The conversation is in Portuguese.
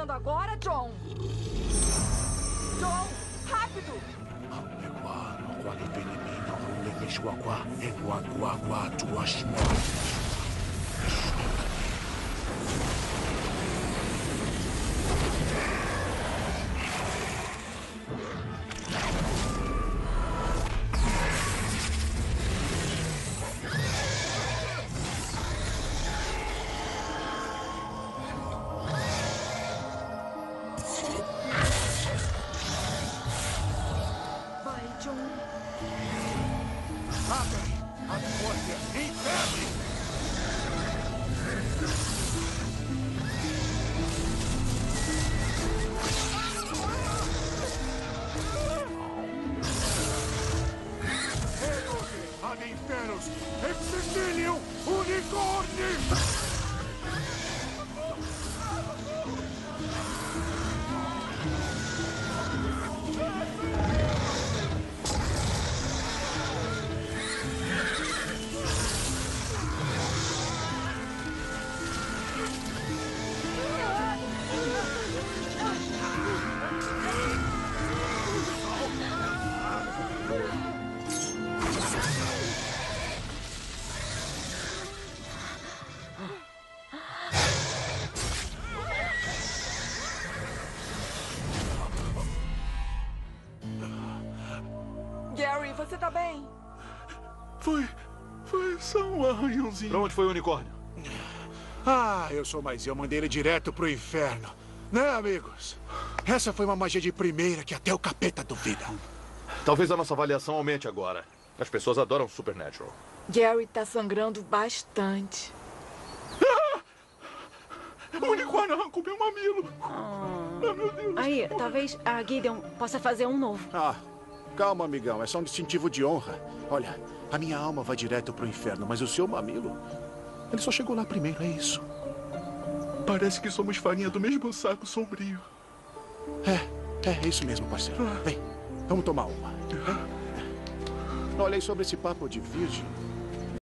fazendo agora, John? John, rápido! Execilium Unicorni! Gary, você tá bem? Foi só um arranhãozinho. Pra onde foi o unicórnio? Ah, eu sou mais eu. Mandei ele direto pro inferno. Né, amigos? Essa foi uma magia de primeira que até o capeta duvida. Talvez a nossa avaliação aumente agora. As pessoas adoram Supernatural. Gary tá sangrando bastante. O unicórnio arrancou meu mamilo. Ah, meu Deus. Aí, talvez a Gideon possa fazer um novo. Ah, calma, amigão. É só um distintivo de honra. Olha, a minha alma vai direto pro inferno, mas o seu mamilo... Ele só chegou lá primeiro, é isso. Parece que somos farinha do mesmo saco sombrio. É isso mesmo, parceiro. Vem, vamos tomar uma. Olha, e sobre esse papo de virgem...